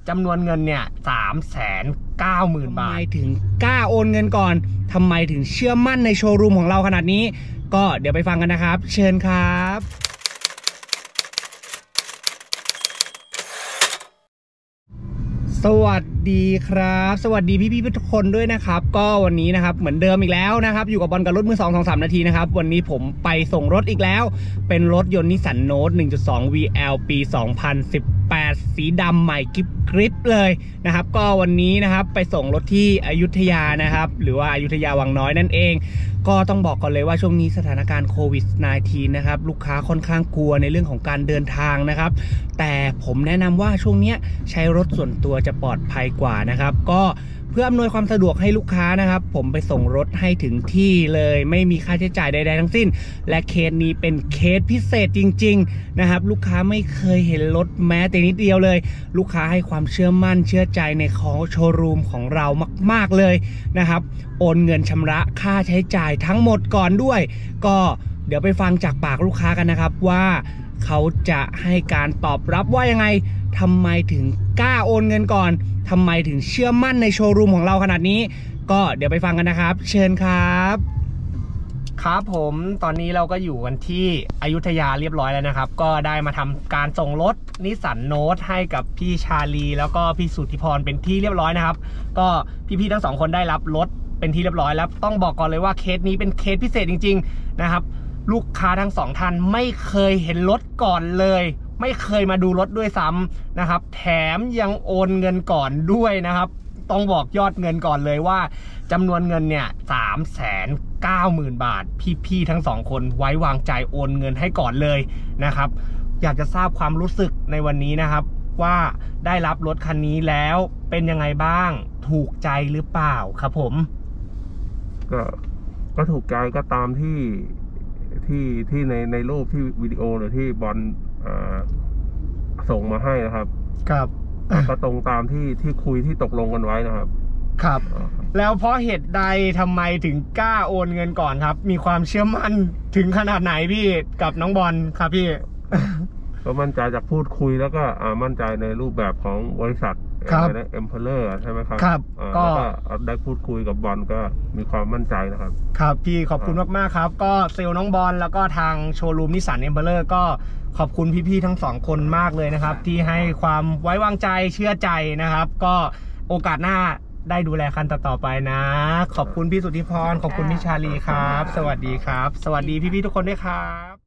จำนวนเงินเนี่ย390,000 บาททำไมถึงกล้าโอนเงินก่อนทำไมถึงเชื่อมั่นในโชว์รูมของเราขนาดนี้ก็เดี๋ยวไปฟังกันนะครับเชิญครับสวัสดีครับสวัสดีพี่ๆทุกคนด้วยนะครับก็วันนี้นะครับเหมือนเดิมอีกแล้วนะครับอยู่กับบอลกับรถมือ 2-3 นาทีนะครับวันนี้ผมไปส่งรถอีกแล้วเป็นรถยนต์นิสสันโนต 1.2 VL ปี 2018 สีดำใหม่กริบเลยนะครับก็วันนี้นะครับไปส่งรถที่อยุธยานะครับหรือว่าอยุธยาวังน้อยนั่นเองก็ต้องบอกก่อนเลยว่าช่วงนี้สถานการณ์โควิด -19 นะครับลูกค้าค่อนข้างกลัวในเรื่องของการเดินทางนะครับแต่ผมแนะนำว่าช่วงนี้ใช้รถส่วนตัวจะปลอดภัยกว่านะครับก็เพื่ออำนวยความสะดวกให้ลูกค้านะครับผมไปส่งรถให้ถึงที่เลยไม่มีค่าใช้จ่ายใดๆทั้งสิ้นและเคสนี้เป็นเคสพิเศษจริงๆนะครับลูกค้าไม่เคยเห็นรถแม้แต่นิดเดียวเลยลูกค้าให้ความเชื่อมั่นเชื่อใจในของโชว์รูมของเรามากๆเลยนะครับโอนเงินชำระค่าใช้จ่ายทั้งหมดก่อนด้วยก็เดี๋ยวไปฟังจากปากลูกค้ากันนะครับว่าเขาจะให้การตอบรับว่ายังไงทำไมถึงกล้าโอนเงินก่อนทำไมถึงเชื่อมั่นในโชว์รูมของเราขนาดนี้ก็เดี๋ยวไปฟังกันนะครับเชิญครับครับผมตอนนี้เราก็อยู่กันที่อยุธยาเรียบร้อยแล้วนะครับก็ได้มาทำการส่งรถนิสสันโนตให้กับพี่ชาลีแล้วก็พี่สุทธิพรเป็นที่เรียบร้อยนะครับก็พี่ๆทั้งสองคนได้รับรถเป็นที่เรียบร้อยแล้วต้องบอกก่อนเลยว่าเคสนี้เป็นเคสพิเศษจริงๆนะครับลูกค้าทั้งสองท่านไม่เคยเห็นรถก่อนเลยไม่เคยมาดูรถด้วยซ้ำนะครับแถมยังโอนเงินก่อนด้วยนะครับต้องบอกยอดเงินก่อนเลยว่าจำนวนเงินเนี่ย390,000 บาทพี่ๆทั้งสองคนไว้วางใจโอนเงินให้ก่อนเลยนะครับอยากจะทราบความรู้สึกในวันนี้นะครับว่าได้รับรถคันนี้แล้วเป็นยังไงบ้างถูกใจหรือเปล่าครับผมก็ถูกใจก็ตามที่ในรูปที่วิดีโอหรือที่บอลส่งมาให้นะครับครับก็ตรงตามที่คุยที่ตกลงกันไว้นะครับครับแล้วเพราะเหตุใดทำไมถึงกล้าโอนเงินก่อนครับมีความเชื่อมั่นถึงขนาดไหนพี่กับน้องบอลครับพี่ก็มั่นใจจากพูดคุยแล้วก็มั่นใจในรูปแบบของบริษัทเอ็มเพลเลอร์ใช่ไหมครับครับก็ได้พูดคุยกับบอลก็มีความมั่นใจนะครับครับพี่ขอบคุณมากๆครับก็เซลล์น้องบอลแล้วก็ทางโชว์รูมนิสสันเอ็มเพลเลอร์ก็ขอบคุณพี่ๆทั้งสองคนมากเลยนะครับที่ให้ความไว้วางใจเชื่อใจนะครับก็โอกาสหน้าได้ดูแลคันต่อไปนะขอบคุณพี่สุทธิพรขอบคุณพี่ชาลีครับสวัสดีครับสวัสดีพี่ๆทุกคนด้วยครับ